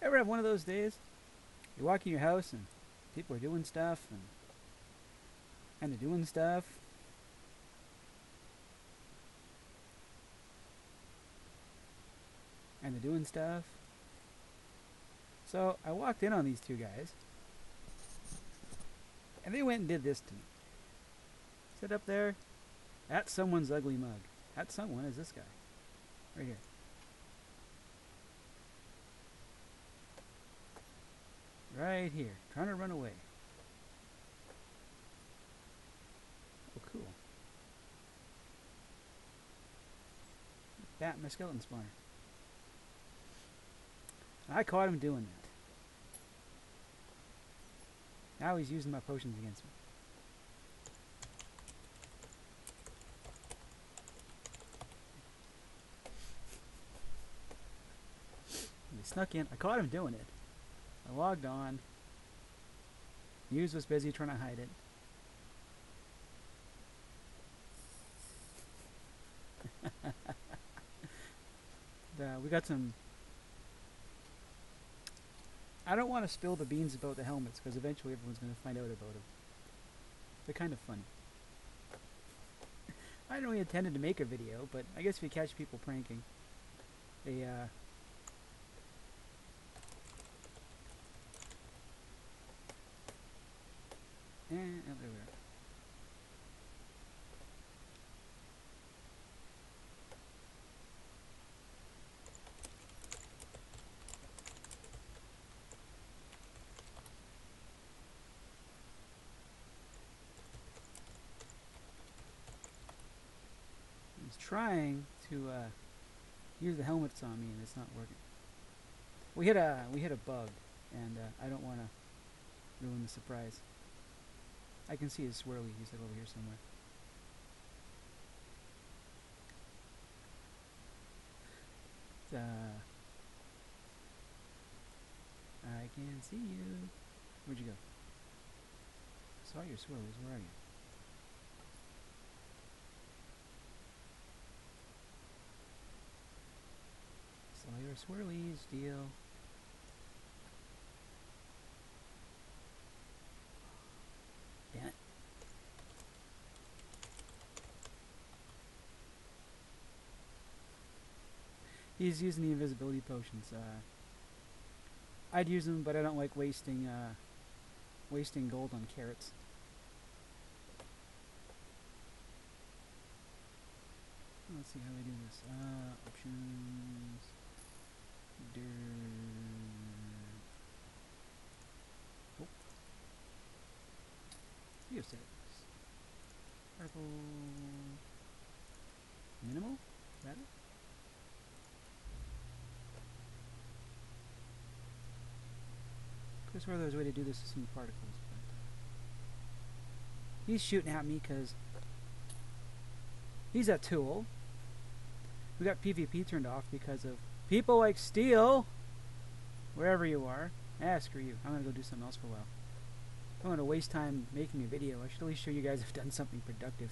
Ever have one of those days? You walk in your house and people are doing stuff and they're doing stuff. And they're doing stuff. So I walked in on these two guys and they went and did this to me. Sit up there. That's someone's ugly mug. That someone is this guy. Right here. Right here. Trying to run away. Oh, cool. Bat, my skeleton spawner. I caught him doing that. Now he's using my potions against me. He snuck in. I caught him doing it. I logged on. Mewse was busy trying to hide it. We got some... I don't want to spill the beans about the helmets because eventually everyone's going to find out about them. They're kind of funny. I didn't really intended to make a video, but I guess if you catch people pranking, they there we are. He's trying to use the helmets on me, and it's not working. We hit a bug, and I don't want to ruin the surprise. I can see his swirly. He's like over here somewhere. I can see you. Where'd you go? Saw your swirlies. Where are you? Saw your swirlies, deal. Damn it. He's using the invisibility potions. I'd use them, but I don't like wasting gold on carrots. Let's see how we do this. Options. Oh. Geosettings. Purple. Minimal? Is that it? I swear there's a way to do this with some particles, but he's shooting at me because he's a tool. We got PvP turned off because of people like Steel, wherever you are. Ah, screw you. I'm gonna go do something else for a while. I don't want to waste time making a video. I should at least show you guys I've done something productive.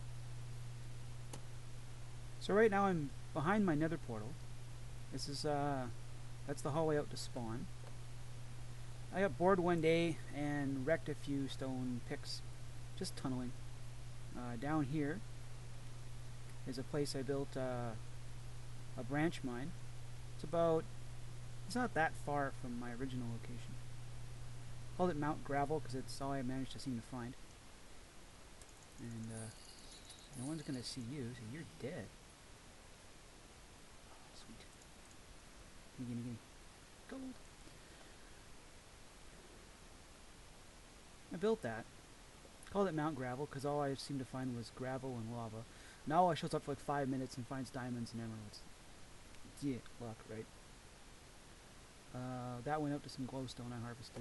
So right now I'm behind my nether portal. This is that's the hallway out to spawn. I got bored one day and wrecked a few stone picks, just tunneling. Down here is a place I built a branch mine. It's not that far from my original location. Called it Mount Gravel because it's all I managed to seem to find. And no one's gonna see you, so you're dead. Oh, sweet. Gimme. Gold. I built that. Called it Mount Gravel because all I seemed to find was gravel and lava. Now all I shows up for like 5 minutes and finds diamonds and emeralds. Yeah, luck, right? That went up to some glowstone I harvested.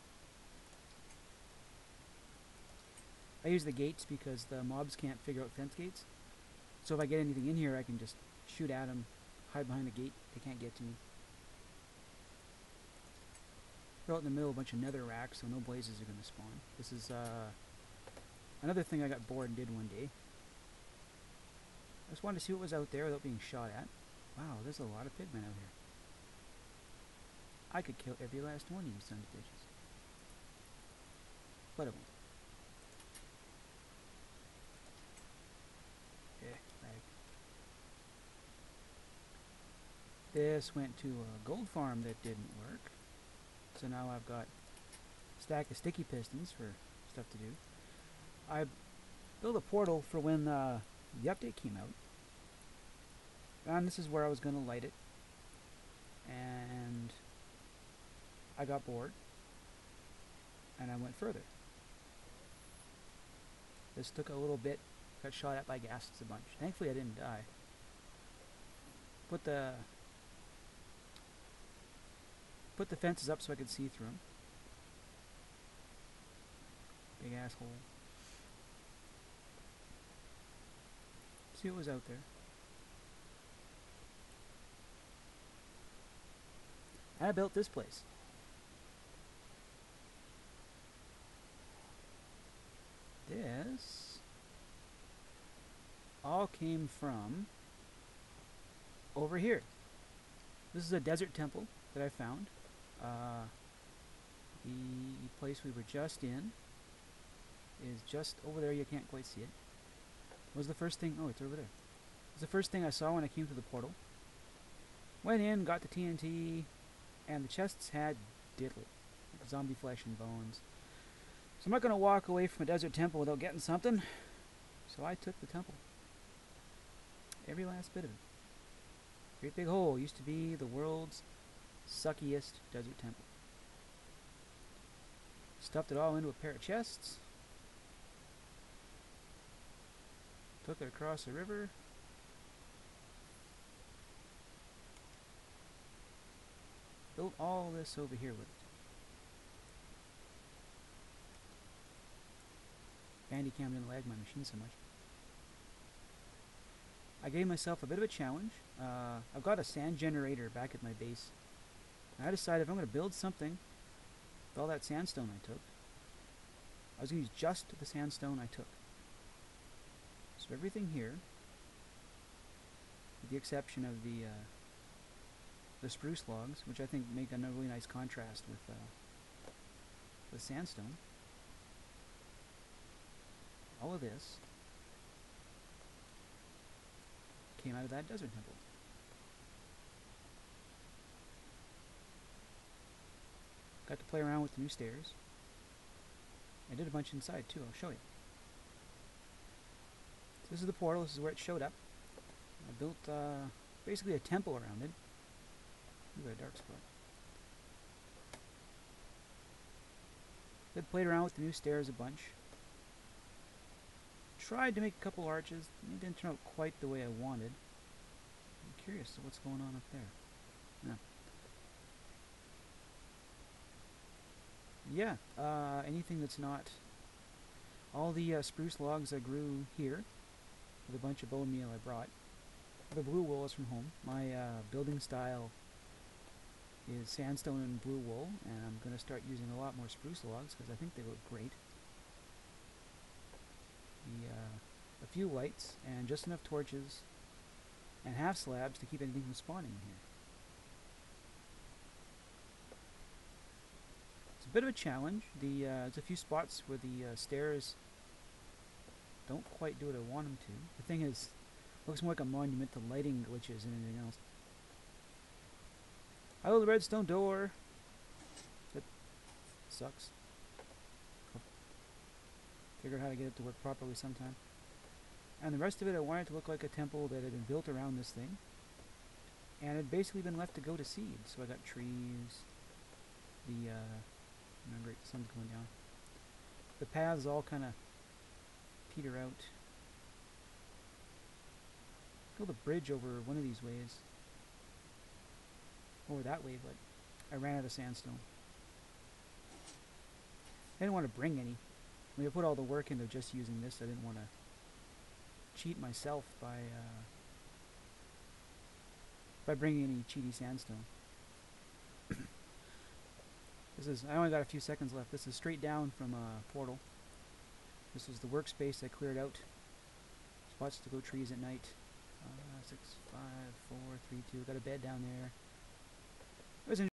I use the gates because the mobs can't figure out fence gates. So if I get anything in here, I can just shoot at them, hide behind the gate. They can't get to me. Throw out in the middle a bunch of nether racks so no blazes are going to spawn. This is another thing I got bored and did one day. I just wanted to see what was out there without being shot at. Wow, there's a lot of pigmen out here. I could kill every last one of you sons of bitches. But it won't. Lag. This went to a gold farm that didn't work. So now I've got a stack of sticky pistons for stuff to do. I built a portal for when the update came out. And this is where I was going to light it. And I got bored. And I went further. This took a little bit. Got shot at by ghasts a bunch. Thankfully I didn't die. Put the fences up so I could see through them. Big asshole. See what was out there. And I built this place. This all came from over here. This is a desert temple that I found. The place we were just in is just over there. You can't quite see it. Was the first thing. Oh, it's over there. It was the first thing I saw when I came to the portal. Went in, got the TNT, and the chests had diddly, like zombie flesh and bones. So I'm not going to walk away from a desert temple without getting something. So I took the temple. Every last bit of it. Great big hole. Used to be the world's suckiest desert temple. Stuffed it all into a pair of chests. Took it across the river. Built all this over here with it. Bandicam didn't lag my machine so much. I gave myself a bit of a challenge. I've got a sand generator back at my base. I decided if I'm going to build something with all that sandstone I took, I was going to use just the sandstone I took. So everything here, with the exception of the spruce logs, which I think make a really nice contrast with sandstone. All of this came out of that desert temple. Got to play around with the new stairs. I did a bunch inside too, I'll show you. So this is the portal, this is where it showed up. I built basically a temple around it. Ooh, got a dark spot. Played around with the new stairs a bunch. Tried to make a couple arches. It didn't turn out quite the way I wanted. I'm curious what's going on up there. Yeah, anything that's not... All the spruce logs I grew here with a bunch of bone meal I brought. The blue wool is from home. My building style is sandstone and blue wool, and I'm going to start using a lot more spruce logs because I think they look great. A few lights and just enough torches and half slabs to keep anything from spawning in here. It's a bit of a challenge. There's a few spots where the stairs don't quite do what I want them to. The thing is, it looks more like a monument to lighting glitches than anything else. I love the redstone door. That sucks. I'll figure out how to get it to work properly sometime. And the rest of it I wanted to look like a temple that had been built around this thing. And it had basically been left to go to seed. So I got trees. Remember, the sun's going down. The paths all kind of peter out. Build a bridge over one of these ways. Over that way, but I ran out of sandstone. I didn't want to bring any. I mean, I put all the work into just using this. I didn't want to cheat myself by bringing any cheaty sandstone. I only got a few seconds left. This is straight down from a portal. This is the workspace I cleared out. Spots to go trees at night. 6, 5, 4, 3, 2. Got a bed down there. It was